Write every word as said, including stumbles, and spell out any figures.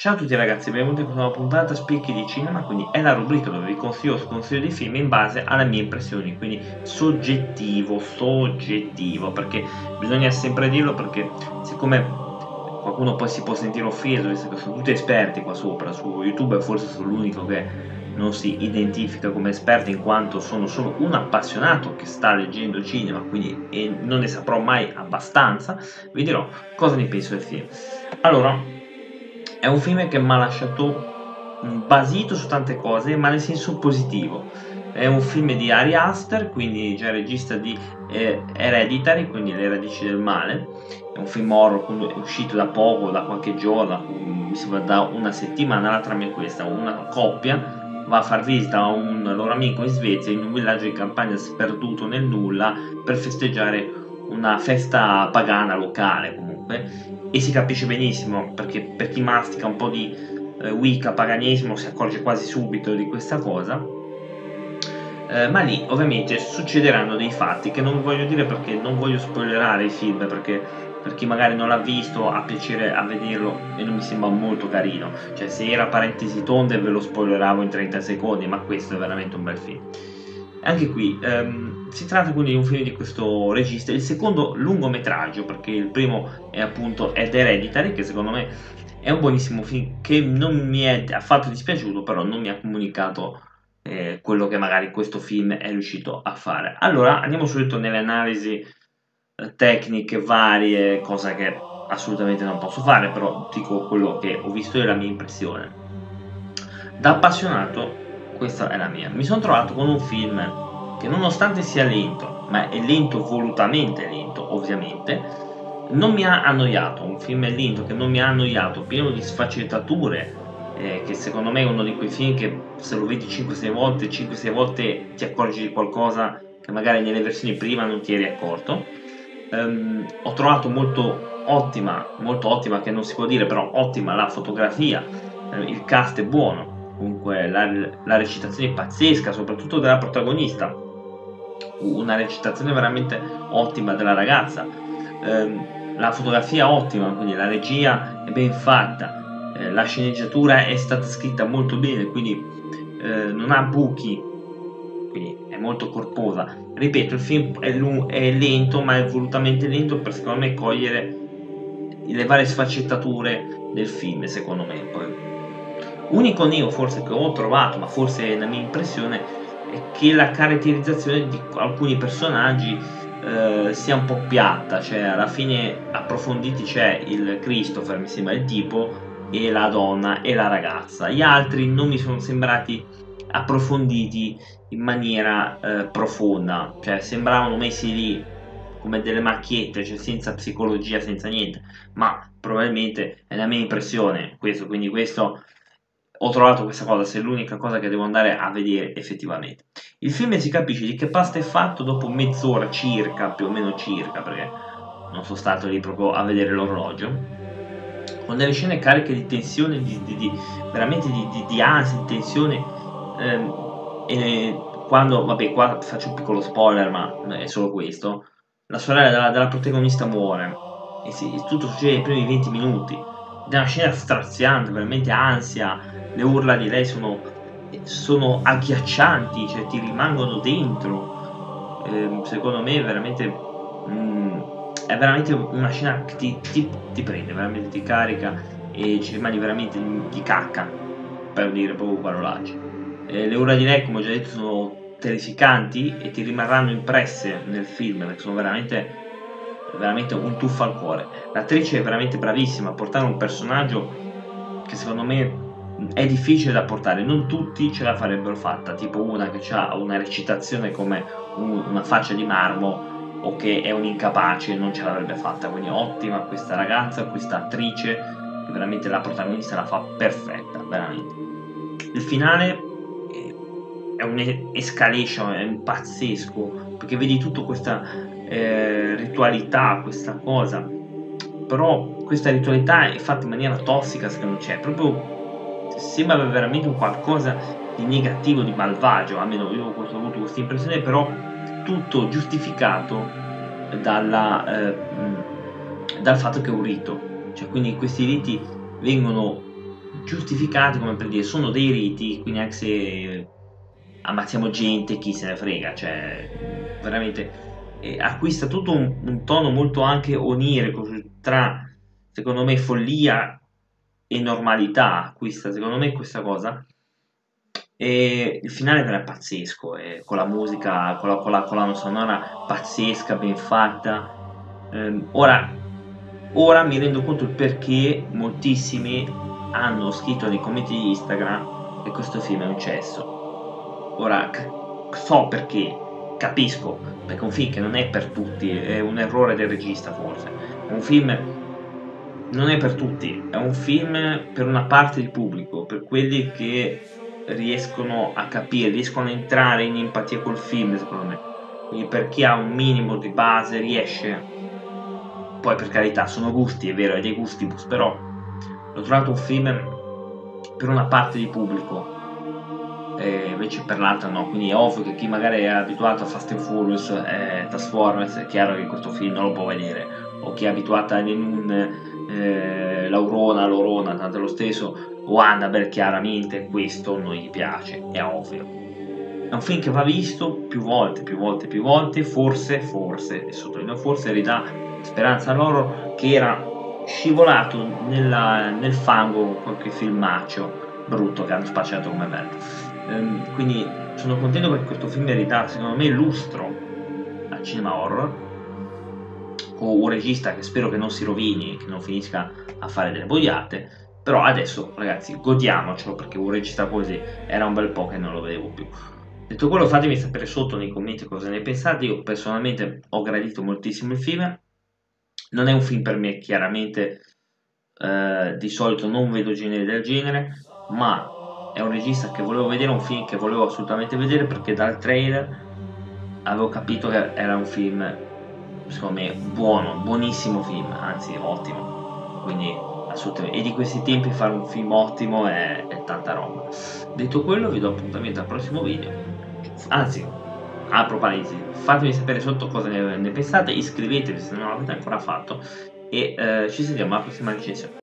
Ciao a tutti ragazzi, benvenuti in questa nuova puntata Spicchi di Cinema, quindi è la rubrica dove vi consiglio o sconsiglio dei film in base alle mie impressioni, quindi soggettivo, soggettivo, perché bisogna sempre dirlo, perché siccome qualcuno poi si può sentire offeso, visto che sono tutti esperti qua sopra su YouTube, e forse sono l'unico che non si identifica come esperto in quanto sono solo un appassionato che sta leggendo cinema, quindi e non ne saprò mai abbastanza, vi dirò cosa ne penso del film. Allora, è un film che mi ha lasciato mh, basito su tante cose, ma nel senso positivo. È un film di Ari Aster, quindi già regista di eh, Hereditary, quindi Le radici del male. È un film horror, è uscito da poco, da qualche giorno, mi sembra da una settimana. La trama è questa: una coppia va a far visita a un loro amico in Svezia, in un villaggio di campagna sperduto nel nulla, per festeggiare una festa pagana locale comunque, e si capisce benissimo perché per chi mastica un po' di eh, Wicca, paganesimo, si accorge quasi subito di questa cosa. Eh, ma lì ovviamente succederanno dei fatti che non vi voglio dire, perché non voglio spoilerare il film, perché per chi magari non l'ha visto ha piacere a vederlo e non mi sembra molto carino. Cioè, se era parentesi tonde ve lo spoileravo in trenta secondi, ma questo è veramente un bel film. Anche qui ehm, si tratta quindi di un film di questo regista, il secondo lungometraggio, perché il primo è appunto Ed Hereditary, che secondo me è un buonissimo film che non mi è affatto dispiaciuto, però non mi ha comunicato eh, quello che magari questo film è riuscito a fare. Allora andiamo subito nelle analisi eh, tecniche varie, cosa che assolutamente non posso fare, però dico quello che ho visto e la mia impressione. Da appassionato, questa è la mia. Mi sono trovato con un film che, nonostante sia lento, ma è lento volutamente lento, ovviamente, non mi ha annoiato. Un film lento che non mi ha annoiato, pieno di sfaccettature, eh, che secondo me è uno di quei film che se lo vedi cinque sei volte, cinque sei volte ti accorgi di qualcosa che magari nelle versioni prima non ti eri accorto. Um, ho trovato molto ottima, molto ottima, che non si può dire, però ottima la fotografia, eh, il cast è buono, comunque la, la recitazione è pazzesca, soprattutto della protagonista, una recitazione veramente ottima della ragazza, um, la fotografia è ottima, quindi la regia è ben fatta, eh, la sceneggiatura è stata scritta molto bene, quindi eh, non ha buchi, quindi è molto corposa. Ripeto, il film è, è lento, ma è volutamente lento per, secondo me, cogliere le varie sfaccettature del film, secondo me. Poi, unico neo forse che ho trovato, ma forse è la mia impressione, è che la caratterizzazione di alcuni personaggi eh, sia un po' piatta, cioè alla fine approfonditi c'è il Christopher, mi sembra il tipo, e la donna e la ragazza. Gli altri non mi sono sembrati approfonditi in maniera eh, profonda, cioè sembravano messi lì come delle macchiette, cioè senza psicologia, senza niente, ma probabilmente è la mia impressione questo, quindi questo ho trovato questa cosa, se è l'unica cosa che devo andare a vedere effettivamente. Il film si capisce di che pasta è fatto dopo mezz'ora circa, più o meno circa, perché non sono stato lì proprio a vedere l'orologio, con delle scene cariche di tensione, di, di, di veramente di, di, di ansia, di tensione, ehm, e quando, vabbè, qua faccio un piccolo spoiler, ma è solo questo, la sorella della, della protagonista muore, e si, tutto succede nei primi venti minuti, ed è una scena straziante, veramente ansia, le urla di lei sono, sono agghiaccianti, cioè ti rimangono dentro, eh, secondo me è veramente, mm, è veramente una scena che ti, ti, ti prende, veramente ti carica e ci rimani veramente di cacca, per dire proprio parolacce. Eh, le urla di lei, come ho già detto, sono terrificanti e ti rimarranno impresse nel film, perché sono veramente, veramente un tuffo al cuore. L'attrice è veramente bravissima a portare un personaggio che secondo me è difficile da portare, non tutti ce la farebbero fatta, tipo una che ha una recitazione come un, una faccia di marmo, o che è un incapace, non ce l'avrebbe fatta. Quindi ottima questa ragazza, questa attrice, che veramente la protagonista la fa perfetta, veramente. Il finale è un'escalation, è un pazzesco, perché vedi tutta questa eh, ritualità, questa cosa, però questa ritualità è fatta in maniera tossica, secondo me, c'è proprio, sembra veramente un qualcosa di negativo, di malvagio, almeno io ho avuto questa impressione, però tutto giustificato dalla, eh, dal fatto che è un rito, cioè quindi questi riti vengono giustificati, come per dire, sono dei riti, quindi anche se ammazziamo gente, chi se ne frega, cioè veramente eh, acquista tutto un, un tono molto anche onirico tra, secondo me, follia e normalità, acquista secondo me questa cosa. E il finale era pazzesco, eh, con la musica, con la, con la colonna sonora pazzesca, ben fatta. Ehm, ora, ora mi rendo conto il perché moltissimi hanno scritto nei commenti di Instagram che questo film è un cesso. Ora, so perché, capisco, perché è un film che non è per tutti, è un errore del regista forse. È un film non è per tutti, è un film per una parte di pubblico, per quelli che riescono a capire, riescono a entrare in empatia col film, secondo me. Quindi per chi ha un minimo di base riesce, poi per carità sono gusti, è vero, è dei gustibus, però l'ho trovato un film per una parte di pubblico, e invece per l'altra no, quindi è ovvio che chi magari è abituato a Fast and Furious e Transformers è chiaro che questo film non lo può vedere, o chi è abituato a Nenun, eh, Laurona, Lorona, tanto è lo stesso, o Annabelle, chiaramente questo non gli piace, è ovvio. È un film che va visto più volte, più volte, più volte, forse, forse, e sottolineo forse, ridà speranza a loro che era scivolato nella, nel fango con qualche filmaccio brutto che hanno spacciato come bello. Ehm, quindi sono contento perché questo film ridà, secondo me, lustro al cinema horror, con un regista che spero che non si rovini, che non finisca a fare delle boiate. Però adesso, ragazzi, godiamocelo perché un regista così era un bel po' che non lo vedevo più. Detto quello, fatemi sapere sotto nei commenti cosa ne pensate. Io personalmente ho gradito moltissimo il film. Non è un film per me, chiaramente, eh, di solito non vedo generi del genere, ma è un regista che volevo vedere, un film che volevo assolutamente vedere perché dal trailer avevo capito che era un film, secondo me, buono, buonissimo film, anzi ottimo. Quindi assolutamente. E di questi tempi fare un film ottimo è, è tanta roba. Detto quello, vi do appuntamento al prossimo video. Anzi, apro parentesi, fatemi sapere sotto cosa ne, ne pensate, iscrivetevi se non l'avete ancora fatto e eh, ci sentiamo alla prossima recensione.